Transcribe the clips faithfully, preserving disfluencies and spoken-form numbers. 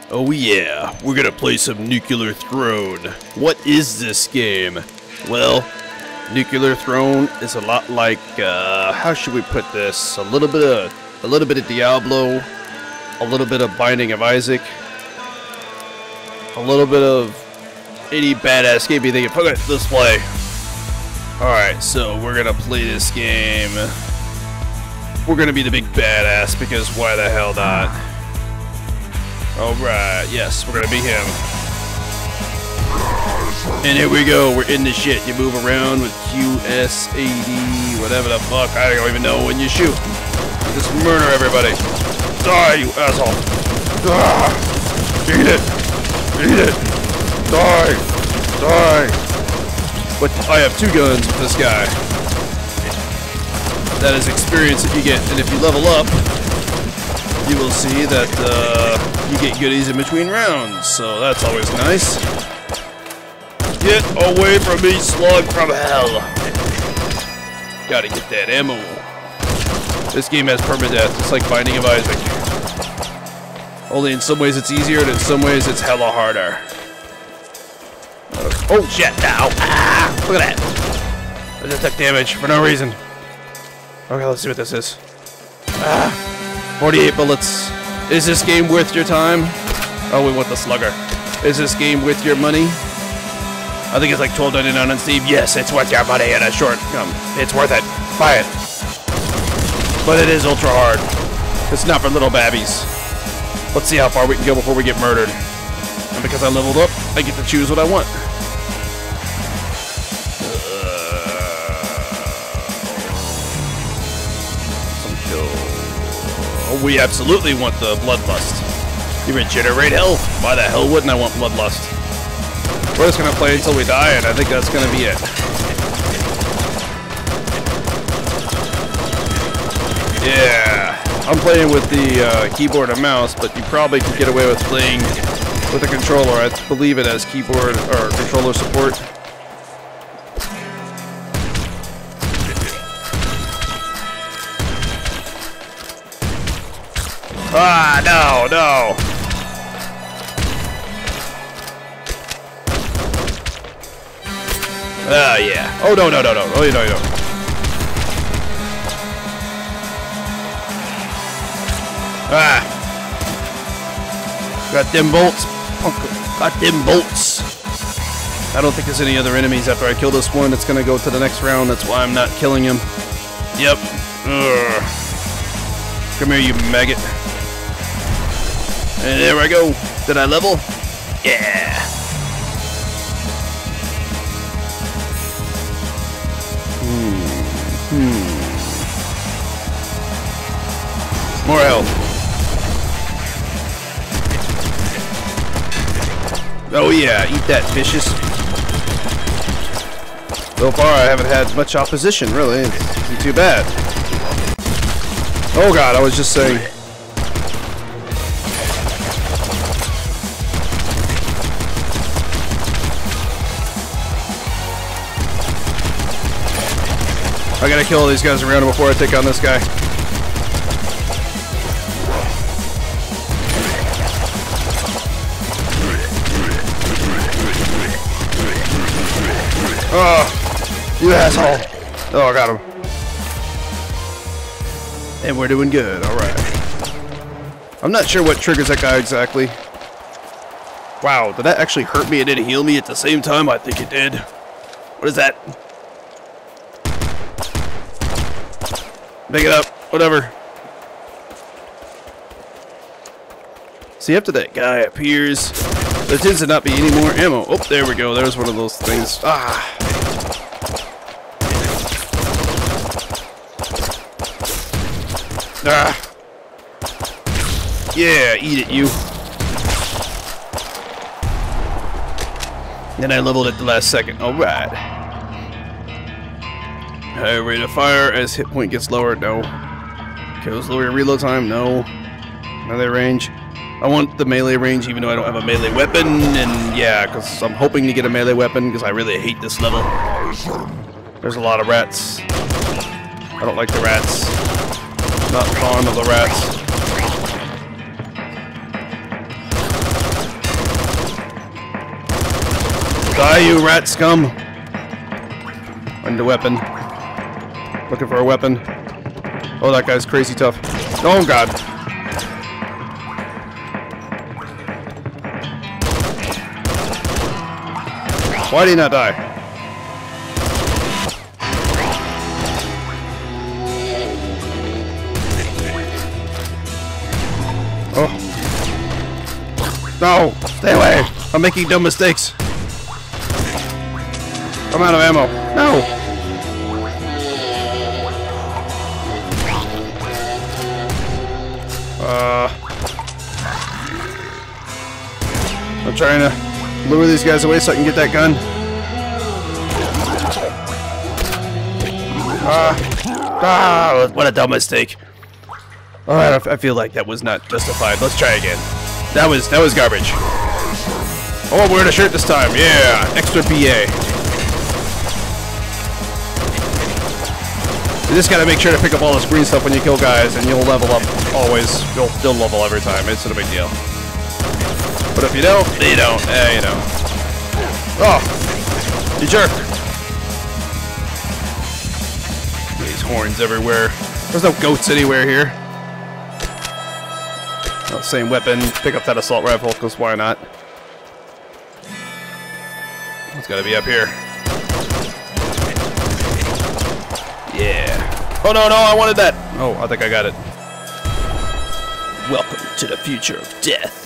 Oh yeah, we're gonna play some Nuclear Throne. What is this game? Well, Nuclear Throne is a lot like, uh, how should we put this? A little bit of, a little bit of Diablo, a little bit of Binding of Isaac, a little bit of any badass game you think of. Okay, let's play. Alright, so we're gonna play this game. We're gonna be the big badass because why the hell not? Alright, yes, we're gonna be him. And here we go, we're in the shit. You move around with Q, S, A, D, whatever the fuck. I don't even know when you shoot. Just murder everybody. Die, you asshole. Ah, eat it. Eat it. Die. Die. But I have two guns with this guy. That is experience that you get. And if you level up, you will see that uh, you get goodies in between rounds, so that's always nice. Get away from me, slug from hell! Gotta get that ammo. This game has permadeath, it's like Binding of Isaac. Only in some ways it's easier, and in some ways it's hella harder. Oh shit, now! Ah! Look at that! I just took damage for no reason. Okay, let's see what this is. Ah! forty-eight bullets. Is this game worth your time? Oh, we want the slugger. Is this game worth your money? I think it's like twelve ninety-nine on Steam. Yes, it's worth your money in a short. Um, it's worth it. Buy it. But it is ultra hard. It's not for little babbies. Let's see how far we can go before we get murdered. And because I leveled up, I get to choose what I want. We absolutely want the Bloodlust. You regenerate health. Why the hell wouldn't I want Bloodlust? We're just gonna play until we die, and I think that's gonna be it. Yeah, I'm playing with the uh, keyboard and mouse, but you probably could get away with playing with a controller. I believe it has keyboard or controller support. Ah, no, no. Ah, uh, yeah. Oh, no, no, no, no. Oh, no, no. Ah. Got them bolts. Got them bolts. I don't think there's any other enemies after I kill this one. It's going to go to the next round. That's why I'm not killing him. Yep. Ugh. Come here, you maggot. And there I go. Did I level? Yeah. Hmm. Hmm. More health. Oh yeah, eat that, vicious. So far I haven't had much opposition, really. It isn't too bad. Oh god, I was just saying. I gotta kill all these guys around him before I take on this guy. Oh, you asshole. Oh, I got him. And we're doing good, alright. I'm not sure what triggers that guy exactly. Wow, did that actually hurt me and didn't heal me at the same time? I think it did. What is that? Make it up. Whatever. See, after that guy appears, there tends to not be any more ammo. Oh, there we go. There's one of those things. Ah. Ah. Yeah, eat it, you. Then I leveled at the last second. Alright. Uh, rate of fire as hit point gets lower, no. Kills lower reload time, no. Melee range. I want the melee range even though I don't have a melee weapon, and yeah, because I'm hoping to get a melee weapon because I really hate this level. There's a lot of rats. I don't like the rats. Not fond of the rats. Die, you rat scum! Find a weapon. Looking for a weapon. Oh, that guy's crazy tough. Oh, God. Why did he not die? Oh. No! Stay away! I'm making dumb mistakes. I'm out of ammo. No! Uh... I'm trying to lure these guys away so I can get that gun. Ah! Ah! What a dumb mistake. Alright, I feel like that was not justified. Let's try again. That was that was garbage. Oh, I'm wearing a shirt this time. Yeah, extra B A. You just gotta make sure to pick up all this green stuff when you kill guys, and you'll level up always. You'll you'll level every time. It's not a big deal. But if you don't, you don't. Eh, you know. Oh, you jerk! These horns everywhere. There's no goats anywhere here. Oh, same weapon. Pick up that assault rifle, because why not? It's gotta be up here. Yeah. Oh, no, no, I wanted that. Oh, I think I got it. Welcome to the future of death.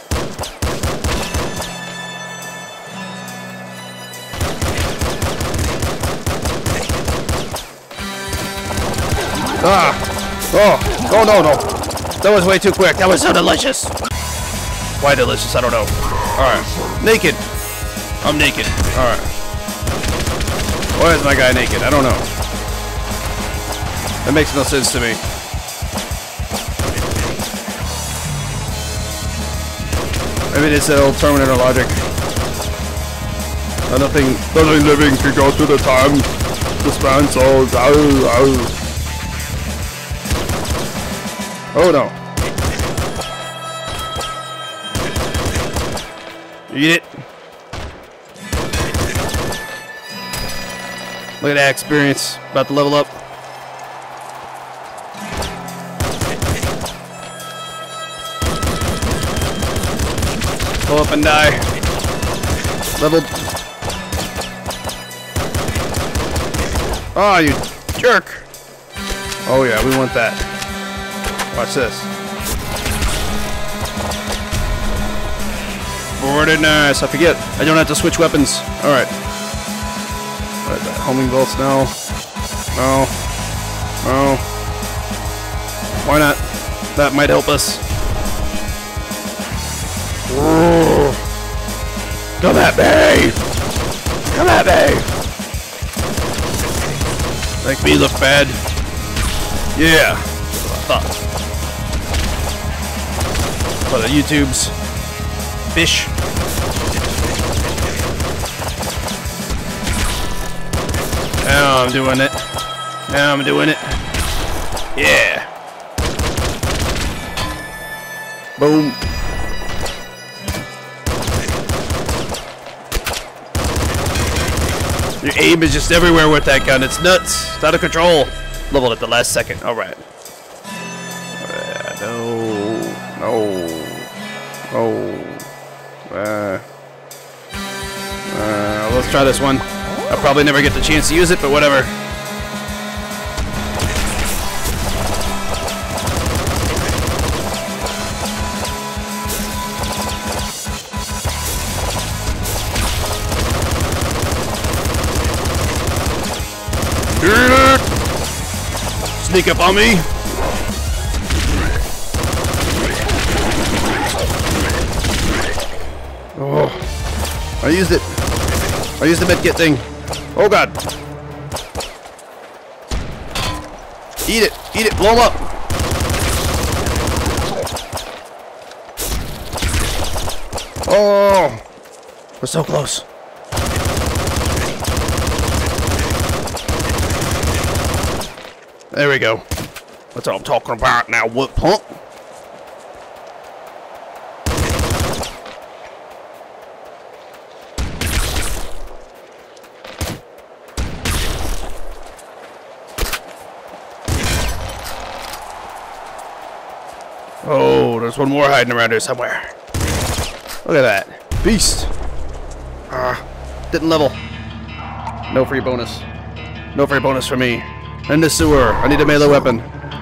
Ah! Oh! Oh, no, no! That was way too quick. That was so delicious! Why delicious? I don't know. Alright. Naked! I'm naked. Alright. Why is my guy naked? I don't know. That makes no sense to me. Maybe it's that old Terminator logic. Uh, nothing, nothing living can go through the time the span, so... Ow, ow. Oh no. Eat it. Look at that experience. About to level up. Go up and die. Leveled. Oh, you jerk. Oh yeah, we want that. Watch this. Pretty nice. I forget. I don't have to switch weapons. Alright. What is that? Homing bolts? No. No. No. Why not? That might help us. Ooh. Come at me! Come at me! Make me look bad. Yeah. That's what I thought. For the YouTubes. Fish. Now I'm doing it. Now I'm doing it. Yeah. Boom. Your aim is just everywhere with that gun. It's nuts. It's out of control. Leveled at the last second. Alright. Uh, no. No. No. Uh, uh, let's try this one. I'll probably never get the chance to use it, but whatever. Sneak up on me. Oh, I used it. I used the medkit thing. Oh god. Eat it. Eat it. Blow him up. Oh, we're so close. There we go. That's what I'm talking about now, what punk? Oh, there's one more hiding around here somewhere. Look at that. Beast. Ah, didn't level. No free bonus. No free bonus for me. In the sewer. I need a melee weapon.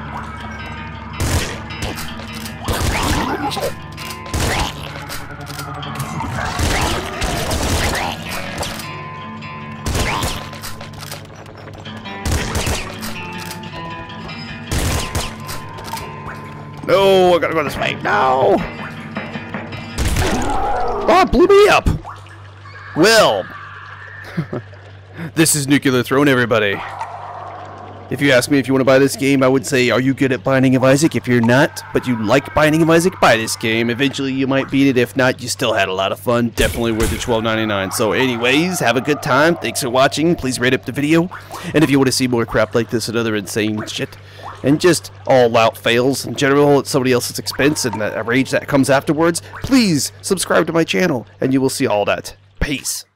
No, I gotta go this way. No! Oh, it blew me up! Well, this is Nuclear Throne, everybody. If you ask me if you want to buy this game, I would say, are you good at Binding of Isaac? If you're not, but you like Binding of Isaac, buy this game. Eventually, you might beat it. If not, you still had a lot of fun. Definitely worth the twelve ninety-nine. So anyways, have a good time. Thanks for watching. Please rate up the video. And if you want to see more crap like this and other insane shit, and just all-out fails in general at somebody else's expense and that rage that comes afterwards, please subscribe to my channel, and you will see all that. Peace.